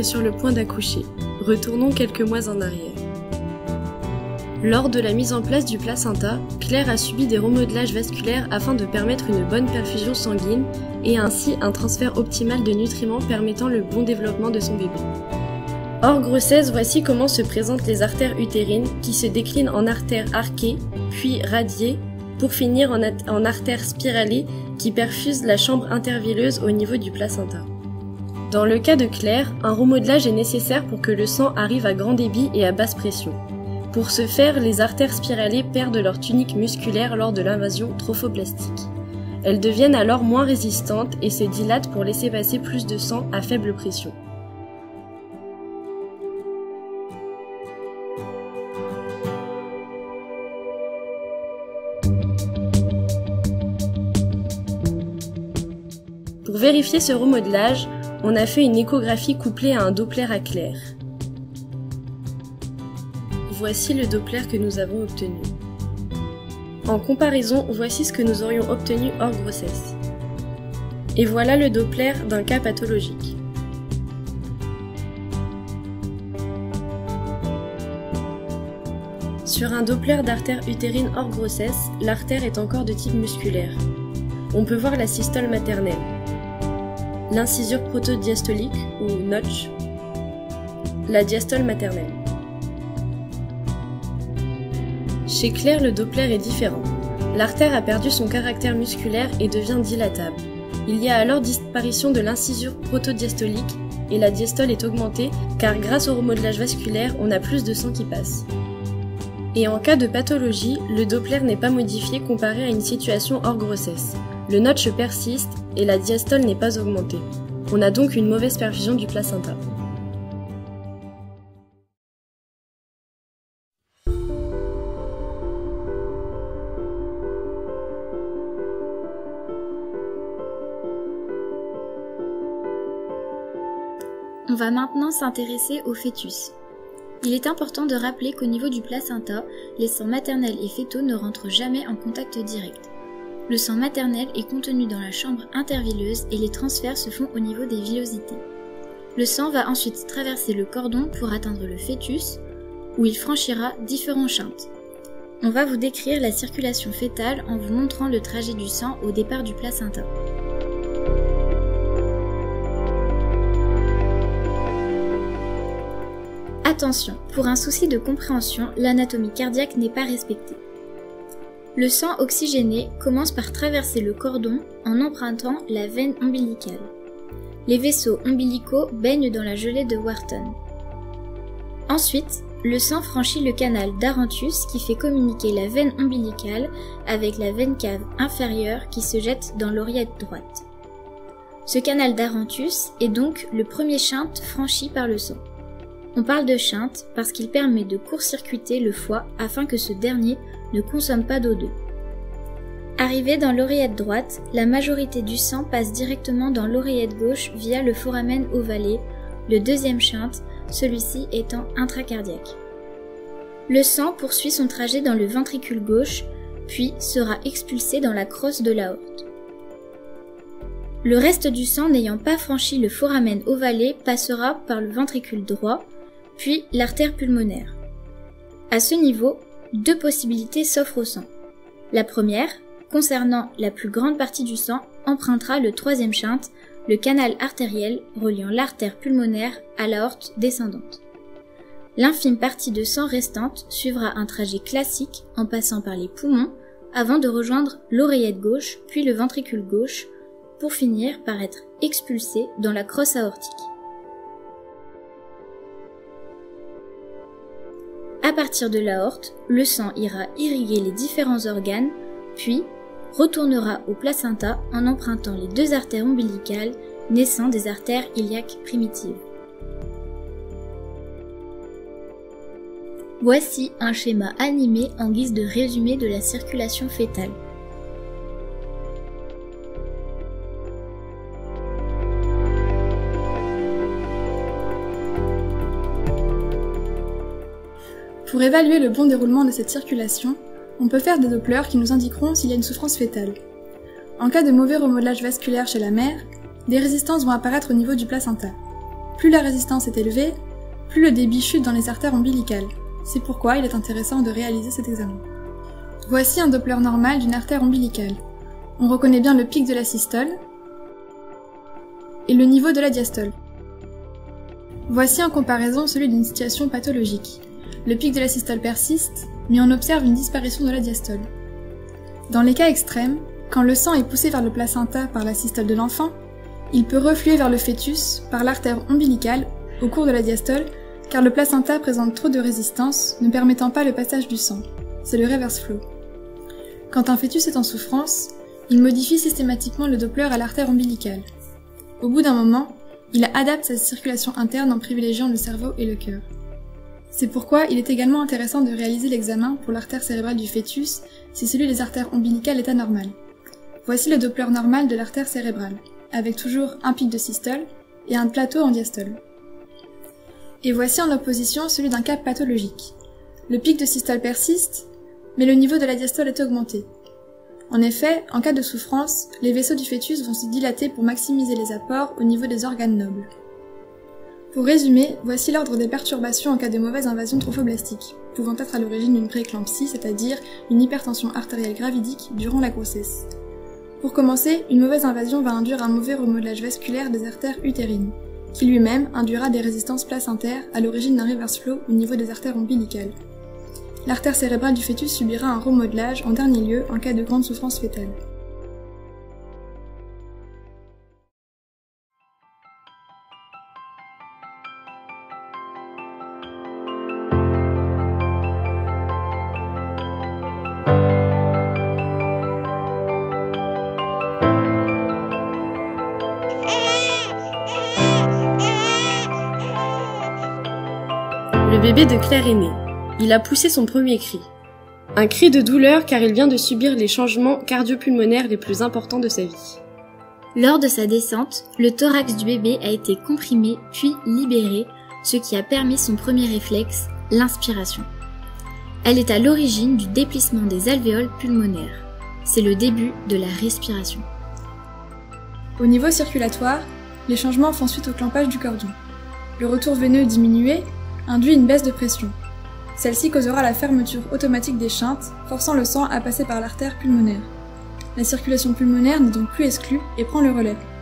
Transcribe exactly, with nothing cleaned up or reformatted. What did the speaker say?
sur le point d'accoucher. Retournons quelques mois en arrière. Lors de la mise en place du placenta, Claire a subi des remodelages vasculaires afin de permettre une bonne perfusion sanguine et ainsi un transfert optimal de nutriments permettant le bon développement de son bébé. Hors grossesse, voici comment se présentent les artères utérines qui se déclinent en artères arquées, puis radiées, pour finir en, en artères spiralées qui perfusent la chambre intervilleuse au niveau du placenta. Dans le cas de Claire, un remodelage est nécessaire pour que le sang arrive à grand débit et à basse pression. Pour ce faire, les artères spiralées perdent leur tunique musculaire lors de l'invasion trophoblastique. Elles deviennent alors moins résistantes et se dilatent pour laisser passer plus de sang à faible pression. Pour vérifier ce remodelage, on a fait une échographie couplée à un Doppler à Claire. Voici le Doppler que nous avons obtenu. En comparaison, voici ce que nous aurions obtenu hors grossesse. Et voilà le Doppler d'un cas pathologique. Sur un Doppler d'artère utérine hors grossesse, l'artère est encore de type musculaire. On peut voir la systole maternelle, l'incisure protodiastolique ou notch, la diastole maternelle. Chez Claire, le Doppler est différent. L'artère a perdu son caractère musculaire et devient dilatable. Il y a alors disparition de l'incisure protodiastolique et la diastole est augmentée car grâce au remodelage vasculaire, on a plus de sang qui passe. Et en cas de pathologie, le Doppler n'est pas modifié comparé à une situation hors grossesse. Le notch persiste et la diastole n'est pas augmentée. On a donc une mauvaise perfusion du placenta. On va maintenant s'intéresser au fœtus. Il est important de rappeler qu'au niveau du placenta, les sangs maternels et fœtaux ne rentrent jamais en contact direct. Le sang maternel est contenu dans la chambre intervilleuse et les transferts se font au niveau des villosités. Le sang va ensuite traverser le cordon pour atteindre le fœtus, où il franchira différents shunts. On va vous décrire la circulation fœtale en vous montrant le trajet du sang au départ du placenta. Attention, pour un souci de compréhension, l'anatomie cardiaque n'est pas respectée. Le sang oxygéné commence par traverser le cordon en empruntant la veine ombilicale. Les vaisseaux ombilicaux baignent dans la gelée de Wharton. Ensuite, le sang franchit le canal d'Arantius qui fait communiquer la veine ombilicale avec la veine cave inférieure qui se jette dans l'oreillette droite. Ce canal d'Arantius est donc le premier shunt franchi par le sang. On parle de shunt parce qu'il permet de court-circuiter le foie afin que ce dernier ne consomme pas d'O deux. Arrivé dans l'oreillette droite, la majorité du sang passe directement dans l'oreillette gauche via le foramen ovalé, le deuxième shunt, celui-ci étant intracardiaque. Le sang poursuit son trajet dans le ventricule gauche, puis sera expulsé dans la crosse de l'aorte. Le reste du sang n'ayant pas franchi le foramen ovalé passera par le ventricule droit, puis l'artère pulmonaire. À ce niveau, deux possibilités s'offrent au sang. La première, concernant la plus grande partie du sang, empruntera le troisième shunt, le canal artériel reliant l'artère pulmonaire à l'aorte descendante. L'infime partie de sang restante suivra un trajet classique en passant par les poumons avant de rejoindre l'oreillette gauche puis le ventricule gauche pour finir par être expulsé dans la crosse aortique. À partir de l'aorte, le sang ira irriguer les différents organes, puis retournera au placenta en empruntant les deux artères ombilicales naissant des artères iliaques primitives. Voici un schéma animé en guise de résumé de la circulation fœtale. Pour évaluer le bon déroulement de cette circulation, on peut faire des Dopplers qui nous indiqueront s'il y a une souffrance fœtale. En cas de mauvais remodelage vasculaire chez la mère, des résistances vont apparaître au niveau du placenta. Plus la résistance est élevée, plus le débit chute dans les artères ombilicales. C'est pourquoi il est intéressant de réaliser cet examen. Voici un Doppler normal d'une artère ombilicale. On reconnaît bien le pic de la systole et le niveau de la diastole. Voici en comparaison celui d'une situation pathologique. Le pic de la systole persiste, mais on observe une disparition de la diastole. Dans les cas extrêmes, quand le sang est poussé vers le placenta par la systole de l'enfant, il peut refluer vers le fœtus par l'artère ombilicale au cours de la diastole, car le placenta présente trop de résistance, ne permettant pas le passage du sang. C'est le reverse flow. Quand un fœtus est en souffrance, il modifie systématiquement le Doppler à l'artère ombilicale. Au bout d'un moment, il adapte sa circulation interne en privilégiant le cerveau et le cœur. C'est pourquoi il est également intéressant de réaliser l'examen pour l'artère cérébrale du fœtus si celui des artères ombilicales est anormal. Voici le Doppler normal de l'artère cérébrale, avec toujours un pic de systole et un plateau en diastole. Et voici en opposition celui d'un cas pathologique. Le pic de systole persiste, mais le niveau de la diastole est augmenté. En effet, en cas de souffrance, les vaisseaux du fœtus vont se dilater pour maximiser les apports au niveau des organes nobles. Pour résumer, voici l'ordre des perturbations en cas de mauvaise invasion trophoblastique, pouvant être à l'origine d'une prééclampsie, c'est-à-dire une hypertension artérielle gravidique durant la grossesse. Pour commencer, une mauvaise invasion va induire un mauvais remodelage vasculaire des artères utérines, qui lui-même induira des résistances placentaires à l'origine d'un reverse flow au niveau des artères ombilicales. L'artère cérébrale du fœtus subira un remodelage en dernier lieu en cas de grande souffrance fœtale. Le bébé de Claire est né. Il a poussé son premier cri. Un cri de douleur car il vient de subir les changements cardio-pulmonaires les plus importants de sa vie. Lors de sa descente, le thorax du bébé a été comprimé puis libéré, ce qui a permis son premier réflexe, l'inspiration. Elle est à l'origine du déplissement des alvéoles pulmonaires. C'est le début de la respiration. Au niveau circulatoire, les changements font suite au clampage du cordon. Le retour veineux diminué induit une baisse de pression. Celle-ci causera la fermeture automatique des shunts, forçant le sang à passer par l'artère pulmonaire. La circulation pulmonaire n'est donc plus exclue et prend le relais.